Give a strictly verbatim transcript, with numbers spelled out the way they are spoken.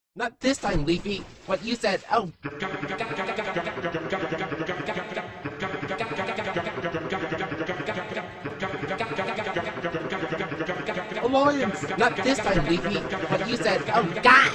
Not this time, Leafy. What you said. Oh. Alliance. Not this time, Leafy. What you said. Oh, God.